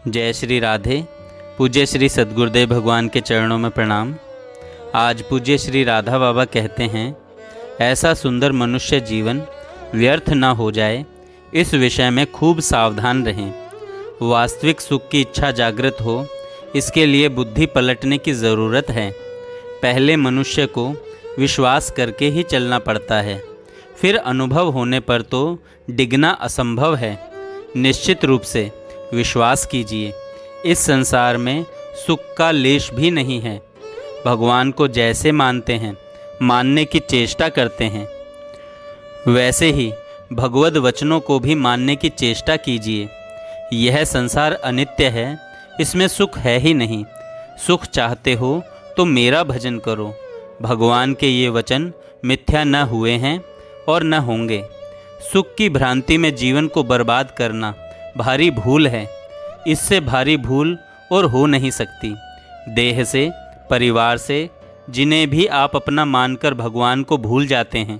जय श्री राधे। पूज्य श्री सद्गुरुदेव भगवान के चरणों में प्रणाम। आज पूज्य श्री राधा बाबा कहते हैं, ऐसा सुंदर मनुष्य जीवन व्यर्थ न हो जाए, इस विषय में खूब सावधान रहें। वास्तविक सुख की इच्छा जागृत हो, इसके लिए बुद्धि पलटने की ज़रूरत है। पहले मनुष्य को विश्वास करके ही चलना पड़ता है, फिर अनुभव होने पर तो डिगना असंभव है। निश्चित रूप से विश्वास कीजिए, इस संसार में सुख का लेश भी नहीं है। भगवान को जैसे मानते हैं, मानने की चेष्टा करते हैं, वैसे ही भगवद वचनों को भी मानने की चेष्टा कीजिए। यह संसार अनित्य है, इसमें सुख है ही नहीं। सुख चाहते हो तो मेरा भजन करो। भगवान के ये वचन मिथ्या न हुए हैं और न होंगे। सुख की भ्रांति में जीवन को बर्बाद करना भारी भूल है। इससे भारी भूल और हो नहीं सकती। देह से, परिवार से, जिन्हें भी आप अपना मानकर भगवान को भूल जाते हैं,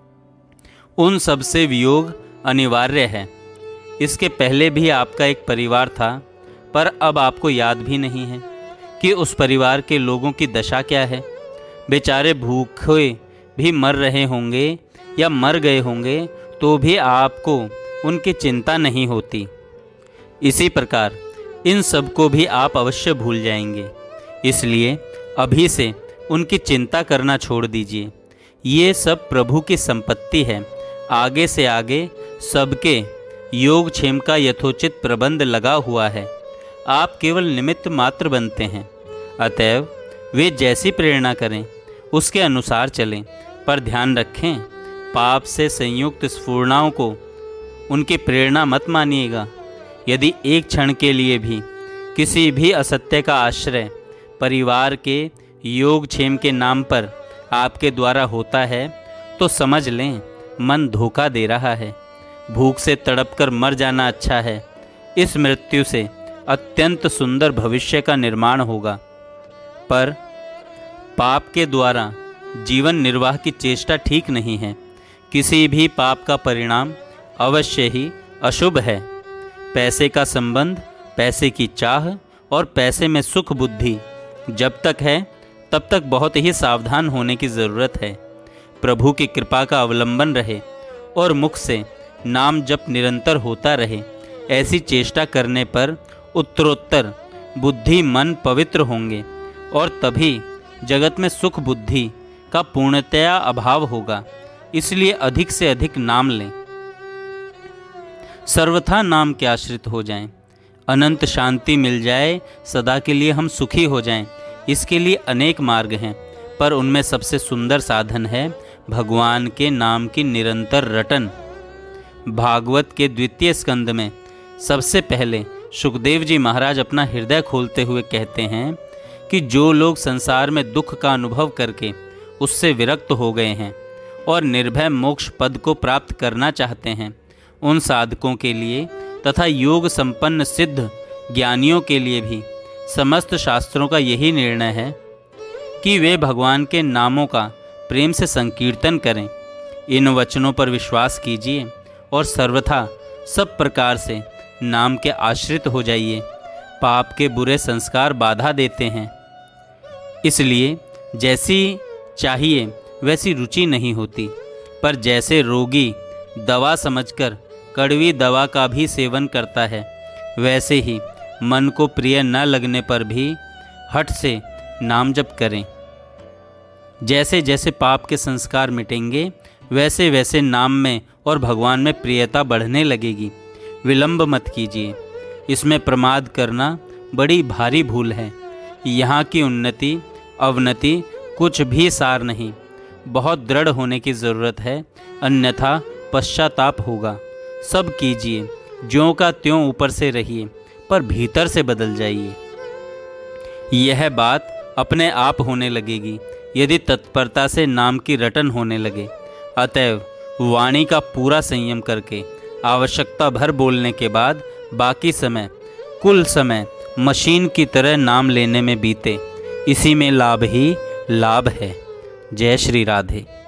उन सब से वियोग अनिवार्य है। इसके पहले भी आपका एक परिवार था, पर अब आपको याद भी नहीं है कि उस परिवार के लोगों की दशा क्या है। बेचारे भूखे भी मर रहे होंगे या मर गए होंगे तो भी आपको उनकी चिंता नहीं होती। इसी प्रकार इन सब को भी आप अवश्य भूल जाएंगे। इसलिए अभी से उनकी चिंता करना छोड़ दीजिए। ये सब प्रभु की संपत्ति है। आगे से आगे सबके योगक्षेम का यथोचित प्रबंध लगा हुआ है। आप केवल निमित्त मात्र बनते हैं। अतएव वे जैसी प्रेरणा करें उसके अनुसार चलें, पर ध्यान रखें, पाप से संयुक्त स्फुरणाओं को उनकी प्रेरणा मत मानिएगा। यदि एक क्षण के लिए भी किसी भी असत्य का आश्रय परिवार के योगक्षेम के नाम पर आपके द्वारा होता है तो समझ लें, मन धोखा दे रहा है। भूख से तड़पकर मर जाना अच्छा है। इस मृत्यु से अत्यंत सुंदर भविष्य का निर्माण होगा। पर पाप के द्वारा जीवन निर्वाह की चेष्टा ठीक नहीं है। किसी भी पाप का परिणाम अवश्य ही अशुभ है। पैसे का संबंध, पैसे की चाह और पैसे में सुख बुद्धि जब तक है तब तक बहुत ही सावधान होने की ज़रूरत है। प्रभु की कृपा का अवलंबन रहे और मुख से नाम जप निरंतर होता रहे। ऐसी चेष्टा करने पर उत्तरोत्तर बुद्धि मन पवित्र होंगे और तभी जगत में सुख बुद्धि का पूर्णतया अभाव होगा। इसलिए अधिक से अधिक नाम लें, सर्वथा नाम के आश्रित हो जाएं, अनंत शांति मिल जाए, सदा के लिए हम सुखी हो जाएं। इसके लिए अनेक मार्ग हैं, पर उनमें सबसे सुंदर साधन है भगवान के नाम की निरंतर रटन। भागवत के द्वितीय स्कंद में सबसे पहले सुखदेव जी महाराज अपना हृदय खोलते हुए कहते हैं कि जो लोग संसार में दुख का अनुभव करके उससे विरक्त हो गए हैं और निर्भय मोक्ष पद को प्राप्त करना चाहते हैं, उन साधकों के लिए तथा योग संपन्न सिद्ध ज्ञानियों के लिए भी समस्त शास्त्रों का यही निर्णय है कि वे भगवान के नामों का प्रेम से संकीर्तन करें। इन वचनों पर विश्वास कीजिए और सर्वथा सब प्रकार से नाम के आश्रित हो जाइए। पाप के बुरे संस्कार बाधा देते हैं, इसलिए जैसी चाहिए वैसी रुचि नहीं होती। पर जैसे रोगी दवा समझकर कड़वी दवा का भी सेवन करता है, वैसे ही मन को प्रिय न लगने पर भी हठ से नाम जप करें। जैसे जैसे पाप के संस्कार मिटेंगे, वैसे वैसे नाम में और भगवान में प्रियता बढ़ने लगेगी। विलंब मत कीजिए, इसमें प्रमाद करना बड़ी भारी भूल है। यहाँ की उन्नति अवनति कुछ भी सार नहीं। बहुत दृढ़ होने की ज़रूरत है, अन्यथा पश्चाताप होगा। सब कीजिए, ज्यों का त्यों ऊपर से रहिए, पर भीतर से बदल जाइए। यह बात अपने आप होने लगेगी यदि तत्परता से नाम की रटन होने लगे। अतएव वाणी का पूरा संयम करके आवश्यकता भर बोलने के बाद बाकी समय, कुल समय मशीन की तरह नाम लेने में बीते। इसी में लाभ ही लाभ है। जय श्री राधे।